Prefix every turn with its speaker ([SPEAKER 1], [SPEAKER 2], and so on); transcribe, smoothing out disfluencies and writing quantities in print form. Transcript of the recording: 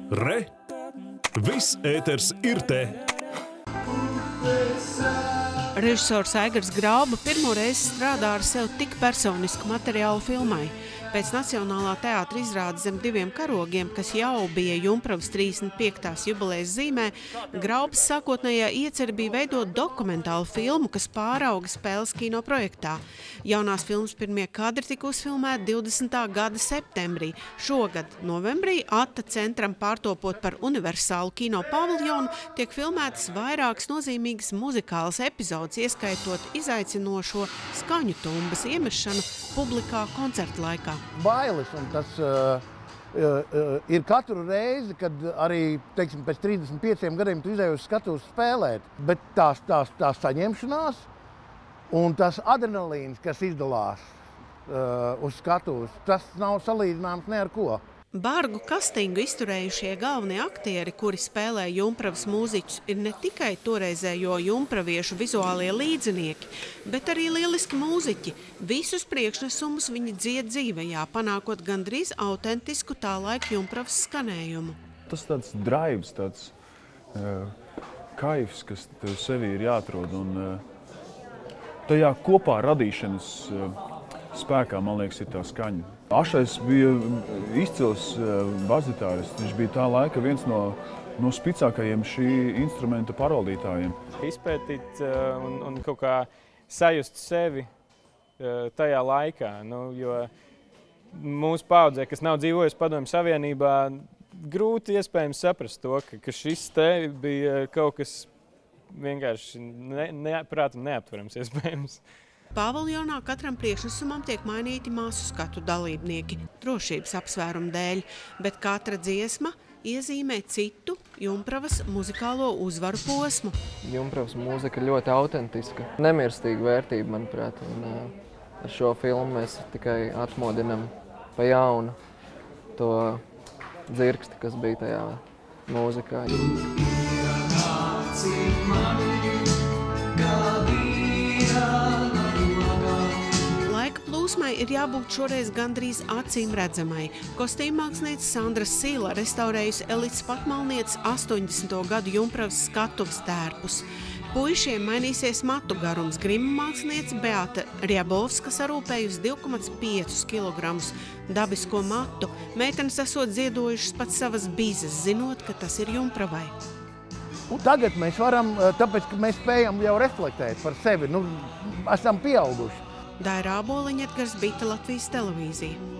[SPEAKER 1] Re! Viss ēters ir te!
[SPEAKER 2] Režisors Aigars Grauba pirmo reizi strādā ar sev tik personisku materiālu filmai. Pēc Nacionālā teātra izrādes Zem diviem karogiem, kas jau bija Jumpravas 35. jubilejas zīmē, Graubs sākotnējā iecerē bija veidot dokumentālu filmu, kas pārauga spēles kino projektā. Jaunās filmas pirmie kadri tika uzfilmēti 20. gada septembrī. Šogad, novembrī, Atta centram pārtopot par universālu kino paviljonu, tiek filmētas vairākas nozīmīgas muzikālas epizodes, ieskaitot izaicinošo skaņu tumbas iemešanu publikā koncerta laikā.
[SPEAKER 3] Bailes, un tas ir katru reizi, kad arī, teiksim, pēc 35 gadiem tu izēji uz skatuves spēlēt, bet tās saņemšanās un tas adrenalīns, kas izdalās uz skatuves, tas nav salīdzināms ne ar ko.
[SPEAKER 2] Bargu kastingu izturējušie galvenie aktieri, kuri spēlē Jumpravas mūziķus, ir ne tikai toreizējo jumpraviešu vizuālie līdzinieki, bet arī lieliski mūziķi. Visus priekšnesumus viņi dzied dzīvējā, panākot gandrīz autentisku tā laika Jumpravas skanējumu.
[SPEAKER 4] Tas tāds drives, tāds kaifs, kas tev sevī ir jāatrod, un tajā kopā radīšanas spēkā, man liekas, ir tā skaņa. Ašais bija izcils basģitārists. Viņš bija tā laika viens no spicākajiem šī instrumenta pārvaldītājiem.
[SPEAKER 5] Izpētīt un kaut kā sajust sevi tajā laikā, jo mūsu paaudzē, kas nav dzīvojusi Padomju Savienībā, grūti iespējams saprast to, ka šis te bija kaut kas vienkārši prātam neaptverams iespējams.
[SPEAKER 2] Paviljonā katram priekšnesumam tiek mainīti māsu skatu dalībnieki drošības apsvērumu dēļ, bet katra dziesma iezīmē citu Jumpravas muzikālo uzvaru posmu.
[SPEAKER 6] Jumpravas mūzika ļoti autentiska, nemirstīga vērtība, manuprāt. Un, ar šo filmu mēs tikai atmodinam pa jaunu to dzirksti, kas bija tajā mūzikā.
[SPEAKER 2] Plūsmai ir jābūt šoreiz gandrīz acīm redzamai. Kostīmmākslinieca Sandra Sīla restaurējusi elites patmalnieces 80. gadu Jumpravas skatuves tērpus. Puišiem mainīsies matu garums. Grima māksliniece Beata Riabovska sarūpējusi 2,5 kg dabisko matu. Meitenes esot ziedojušas pat savas bizes, zinot, ka tas ir Jumpravai.
[SPEAKER 3] Un tagad mēs varam, tāpēc, ka mēs spējam jau reflektēt par sevi, esam pieauguši.
[SPEAKER 2] Daira Āboliņa, Edgars Bita, Latvijas televīzija.